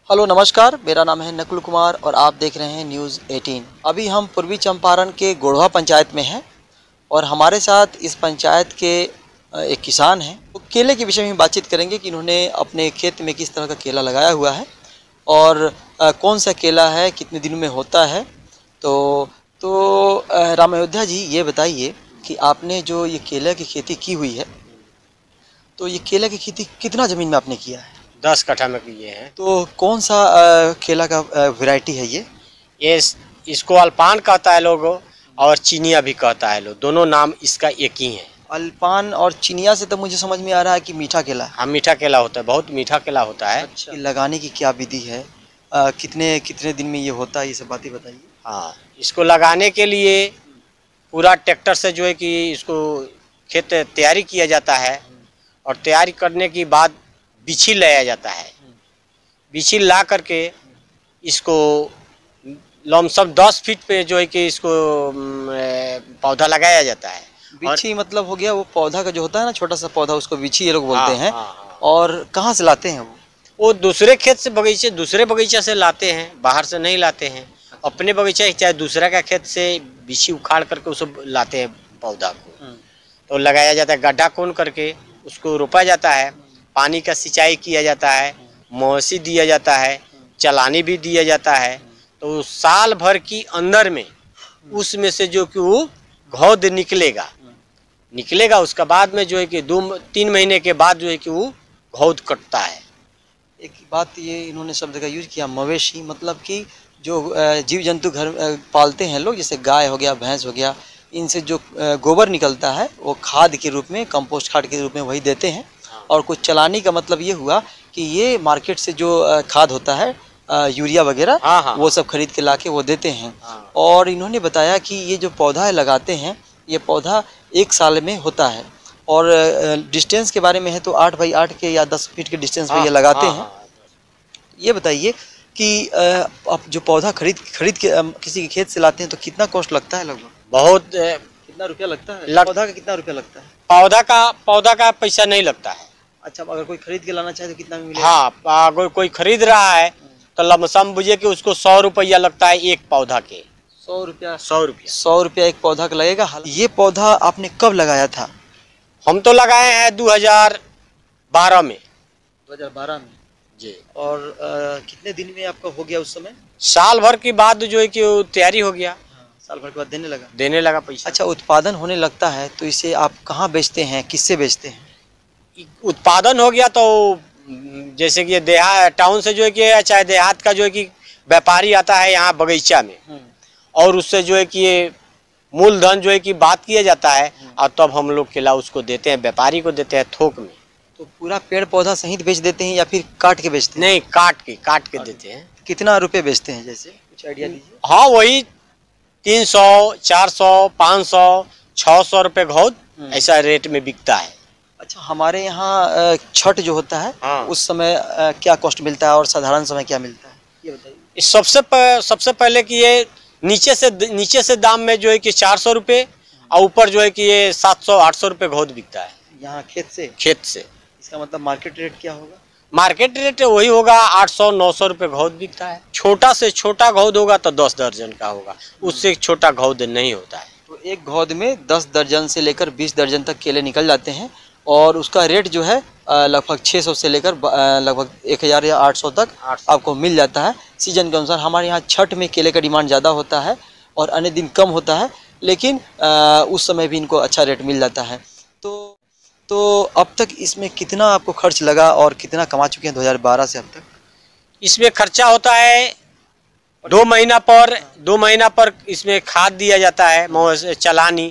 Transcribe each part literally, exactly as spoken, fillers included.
Hello नमस्कार, मेरा नाम है नकुल कुमार और आप देख रहे हैं न्यूज़ अठारह। अभी हम पूर्वी चंपारण के गोढ़वा पंचायत में हैं और हमारे साथ इस पंचायत के एक किसान हैं। तो केले के विषय में बातचीत करेंगे कि इन्होंने अपने खेत में किस तरह का केला लगाया हुआ है और कौन सा केला है, कितने दिनों में होता है। तो तो राम अयोध्या जी, ये बताइए कि आपने जो ये केला की खेती की हुई है, तो ये केला की खेती कितना ज़मीन में आपने किया है? दस कट्ठा में किए हैं। तो कौन सा केला का वैरायटी है ये? ये इसको अल्पान कहता है लोग और चिनिया भी कहता है लोग, दोनों नाम इसका एक ही है। अल्पान और चिनिया से तो मुझे समझ में आ रहा है कि मीठा केला है। हाँ, मीठा केला होता है, बहुत मीठा केला होता है। अच्छा। लगाने की क्या विधि है, आ, कितने कितने दिन में ये होता है, ये सब बातें बताइए। हाँ, इसको लगाने के लिए पूरा ट्रैक्टर से जो है कि इसको खेत तैयारी किया जाता है और तैयारी करने के बाद बिछी लाया जाता है। बिछी ला करके इसको लमसम दस फीट पे जो है कि इसको पौधा लगाया जाता है। बिछी मतलब हो गया वो पौधा का जो होता है ना, छोटा सा पौधा, उसको बिछी ये लोग बोलते हाँ, हैं। हाँ, हाँ। और कहाँ से लाते हैं वो? वो दूसरे खेत से, बगीचे दूसरे बगीचा से लाते हैं, बाहर से नहीं लाते हैं। अपने बगीचा चाहे दूसरा का खेत से बिछी उखाड़ करके उसको लाते हैं पौधा को। तो लगाया जाता है, गड्ढा खोन करके उसको रोपा जाता है, पानी का सिंचाई किया जाता है, मौसी दिया जाता है, चलानी भी दिया जाता है। तो साल भर की अंदर में उसमें से जो कि वो घौद निकलेगा निकलेगा उसका बाद में जो है कि दो तीन महीने के बाद जो है कि वो घौद कटता है। एक बात ये इन्होंने शब्द का यूज किया, मवेशी, मतलब कि जो जीव जंतु घर पालते हैं लोग, जैसे गाय हो गया, भैंस हो गया, इनसे जो गोबर निकलता है वो खाद के रूप में, कंपोस्ट खाद के रूप में वही देते हैं। और कुछ चलानी का मतलब ये हुआ कि ये मार्केट से जो खाद होता है, यूरिया वगैरह, हाँ, हाँ, वो सब खरीद के लाके वो देते हैं। हाँ। और इन्होंने बताया कि ये जो पौधा लगाते हैं, ये पौधा एक साल में होता है। और डिस्टेंस के बारे में है तो आठ बाई आठ के या दस फीट के डिस्टेंस पे ये लगाते हैं। ये बताइए कि आप जो पौधा खरीद खरीद के किसी के खेत से लाते हैं तो कितना कॉस्ट लगता है? लगभग बहुत कितना रुपया लगता है? लग... पौधा का कितना रुपया लगता है? पौधा का पौधा का पैसा नहीं लगता है। अच्छा, अगर कोई खरीद के लाना चाहे तो कितना में मिलेगा? हाँ, अगर कोई खरीद रहा है तो लमसम बुझे कि उसको सौ रुपया लगता है एक पौधा के। सौ रुपया सौ रुपया सौ रुपया एक पौधा का लगेगा। ये पौधा आपने कब लगाया था? हम तो लगाए हैं दो हज़ार बारह में। दो हज़ार बारह में जी। और आ, कितने दिन में आपका हो गया उस समय? साल भर के बाद जो है कि तैयारी हो गया। हाँ, साल भर के बाद देने लगा देने लगा पैसा। अच्छा, उत्पादन होने लगता है तो इसे आप कहाँ बेचते हैं, किससे बेचते हैं? उत्पादन हो गया तो जैसे कि देहात टाउन से जो है कि चाहे देहात का जो है कि व्यापारी आता है यहाँ बगीचा में और उससे जो है कि ये मूलधन जो है कि बात किया जाता है और तब हम लोग केला उसको देते हैं, व्यापारी को देते हैं थोक में। तो पूरा पेड़ पौधा सहित बेच देते हैं या फिर काट के बेचते हैं? नहीं, काट के काट के देते हैं। कितना रुपए बेचते हैं, जैसे कुछ आइडिया दीजिए। हाँ, वही तीन सौ, चार सौ, पाँच सौ, छः सौ रुपये घौद ऐसा रेट में बिकता है। अच्छा, हमारे यहाँ छठ जो होता है, हाँ, उस समय क्या कॉस्ट मिलता है और साधारण समय क्या मिलता है, ये बताइए। सबसे प, सबसे पहले कि ये नीचे से नीचे से दाम में जो है कि चार सौ रुपये और ऊपर जो है कि ये सात सौ आठ सौ रुपये घौद बिकता है यहाँ खेत से। खेत से इसका मतलब मार्केट रेट क्या होगा? मार्केट रेट वही होगा, आठ सौ नौ सौ रुपये घौद बिकता है। छोटा से छोटा घौद होगा तो दस दर्जन का होगा, उससे छोटा घौद नहीं होता है। तो एक घौद में दस दर्जन से लेकर बीस दर्जन तक केले निकल जाते हैं और उसका रेट जो है लगभग छः सौ से लेकर लगभग एक हज़ार या आठ सौ तक आपको मिल जाता है सीजन के अनुसार। हमारे यहाँ छठ में केले का डिमांड ज़्यादा होता है और अन्य दिन कम होता है, लेकिन उस समय भी इनको अच्छा रेट मिल जाता है। तो तो अब तक इसमें कितना आपको खर्च लगा और कितना कमा चुके हैं दो हज़ार बारह से अब तक? इसमें खर्चा होता है दो महीना पर दो महीना पर इसमें खाद दिया जाता है, चलानी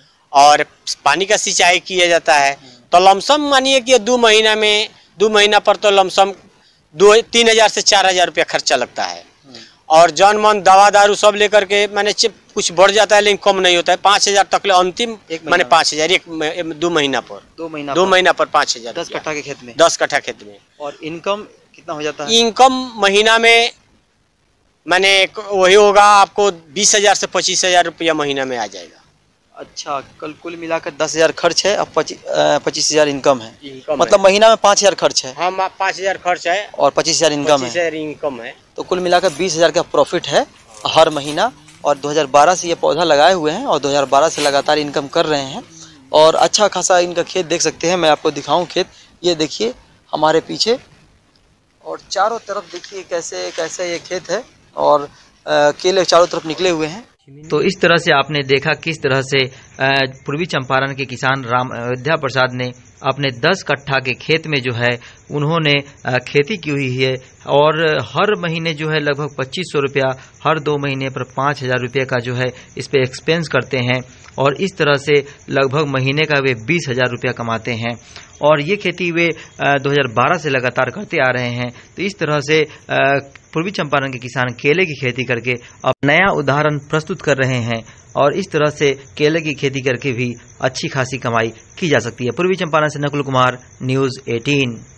और पानी का सिंचाई किया जाता है। तो लमसम मानिए कि दो महीना में दो महीना पर तो लमसम दो तीन हज़ार से चार हज़ार रुपया खर्चा लगता है। और जौन मन दवा दारू सब लेकर के मैंने कुछ बढ़ जाता है लेकिन कम नहीं होता है। पाँच हज़ार तक ले अंतिम मैंने पाँच हज़ार एक दो महीना पर दो महीना दो महीना पर पाँच हज़ार दस कट्ठा के खेत में दस कट्ठा खेत में। और इनकम कितना हो जाता है? इनकम महीना में मैंने वही होगा आपको बीस हज़ार से पच्चीस हज़ार रुपया महीना में आ जाएगा। अच्छा, कल कुल मिलाकर दस हजार खर्च है और पच्चीस हजार इनकम है। इनकम मतलब महीना में पाँच हजार खर्च है। हाँ, पाँच हजार खर्च है और पच्चीस हजार इनकम है। पच्चीस हजार इनकम है। तो कुल मिलाकर बीस हजार का प्रॉफिट है हर महीना। और दो हजार बारह से ये पौधा लगाए हुए हैं और दो हजार बारह से लगातार इनकम कर रहे हैं। और अच्छा खासा इनका खेत देख सकते हैं। मैं आपको दिखाऊं खेत, ये देखिए हमारे पीछे, और चारों तरफ देखिए कैसे कैसे ये खेत है और आ, केले चारों तरफ निकले हुए हैं। तो इस तरह से आपने देखा किस तरह से पूर्वी चंपारण के किसान राम अयोध्या प्रसाद ने अपने दस कट्ठा के खेत में जो है उन्होंने खेती की हुई है और हर महीने जो है लगभग पच्चीस सौ रुपया, हर दो महीने पर पाँच हजार रुपये का जो है इस पे एक्सपेंस करते हैं और इस तरह से लगभग महीने का वे बीस हजार रुपया कमाते हैं। और ये खेती वे दो हजार बारह से लगातार करते आ रहे हैं। तो इस तरह से पूर्वी चंपारण के किसान केले की खेती करके अब नया उदाहरण प्रस्तुत कर रहे हैं और इस तरह से केले की खेती करके भी अच्छी खासी कमाई की जा सकती है। पूर्वी चंपारण से नकुल कुमार, न्यूज़ अठारह।